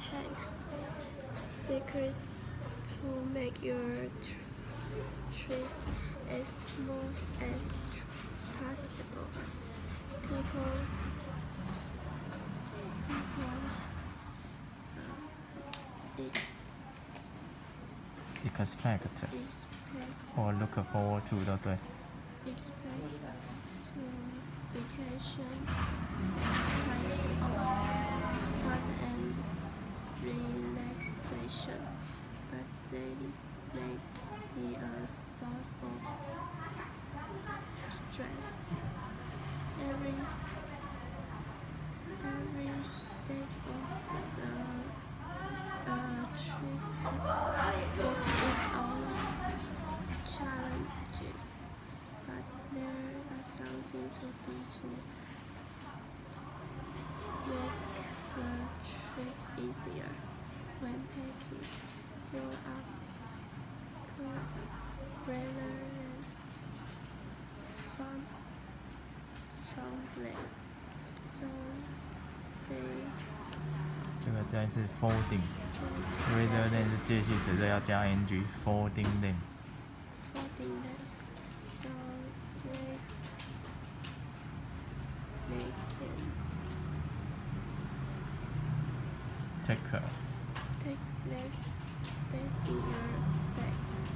hacks, secrets to make your trip as smooth as possible. People expect expect or look forward to 都对。 expect to vacation times of fun and relaxation, but they may be a source of stress. Every stage of the trip has its own challenges, but there are something to do to make the trip easier. When packing, roll up clothes rather than from them. So they 这个单是 folding，rather than 是介系词，这要加 ing，folding them。 folding them. So they can take less space in your bag.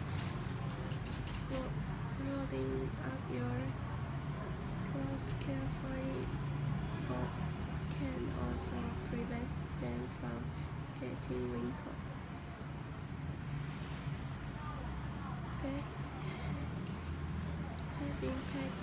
Rolling up your clothes carefully can also prevent them from getting wrinkled. Having packed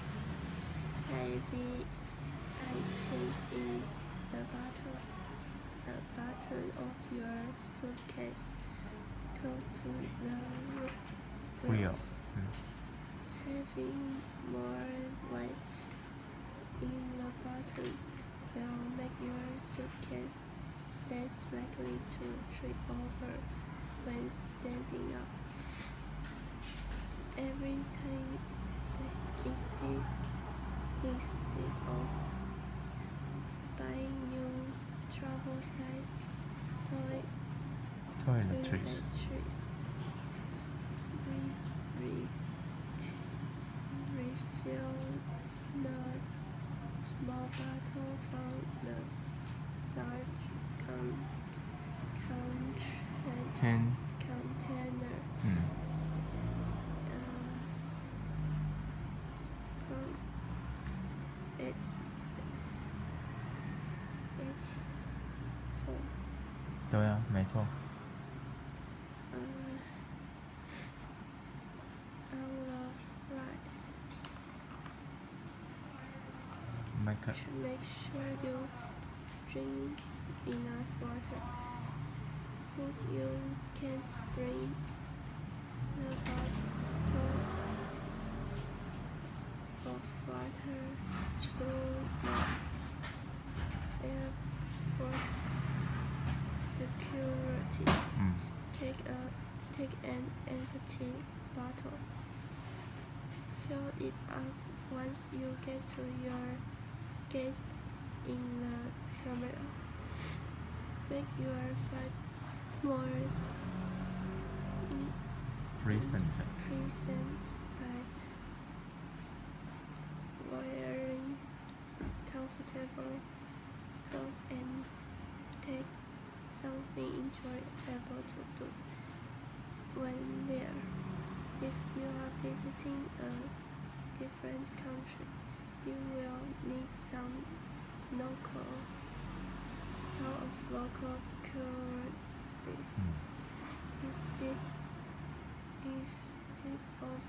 heavy items in the bottom of your suitcase close to the wheels. Having more weight in the bottom will make your suitcase less likely to trip over when standing up. Every time, instead of buying new travel-size toiletries, refill the small bottle from the large container. From each home. 对啊，没错。 On the flight, make sure you drink enough water. Since you can't bring the bottle of water through the airport security, take an empty bottle. Fill it up once you get to your gate in the terminal. Make your flight more present by wearing comfortable clothes and take something enjoyable to do when there. If you are visiting a different country, you will need some local currency. Instead of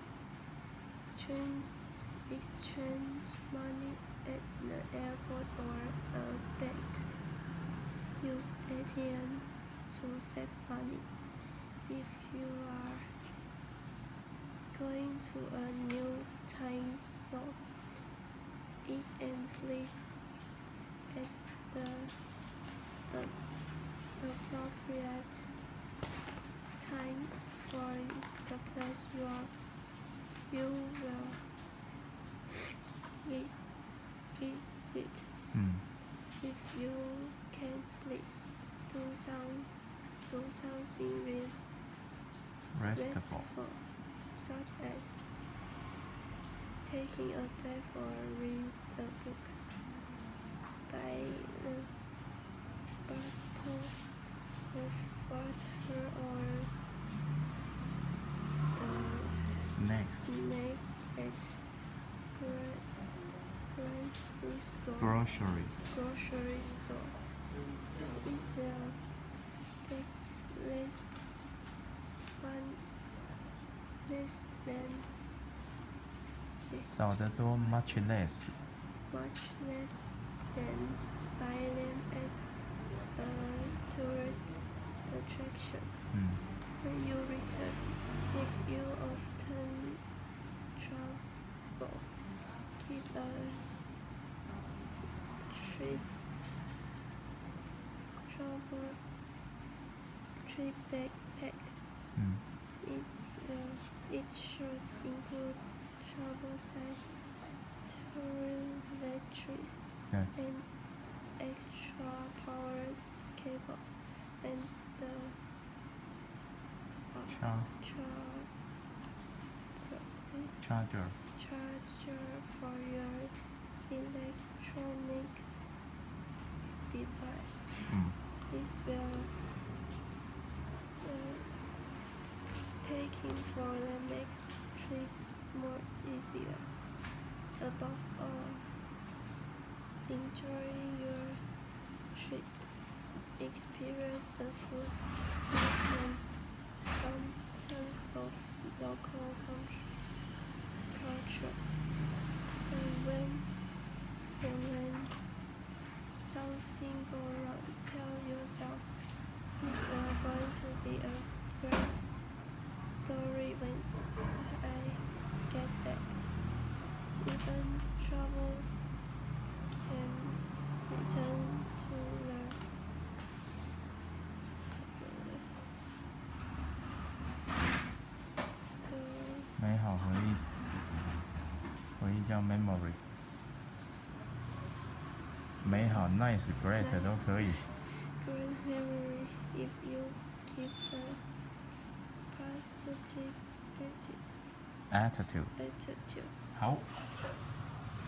exchange money at the airport or a bank, use ATM to save money. If you are going to a new time zone, eat and sleep at the appropriate time for the place you will visit. If you can't sleep, do do something Restful. such as taking a bath or read a book. Buy a bottle of water or Snacks. snack at grocery store. Grocery. Grocery store. It will take less than 少得多 much less. than buy them at a tourist attraction. When you return, if you often travel, keep a trip bag packed. It should include travel-size toiletries and extra power cables and the Charger. for your electronic device. It will packing for the next trip more easier. Above all, enjoy your trip. Experience the food sight and customs of local culture. And when something goes wrong, tell yourself it's going to be a great story when I get back. Even trouble can return to the 美好回忆，回忆叫 memory。美好 nice great 都可以。 Great memory if you keep a positive attitude. 好。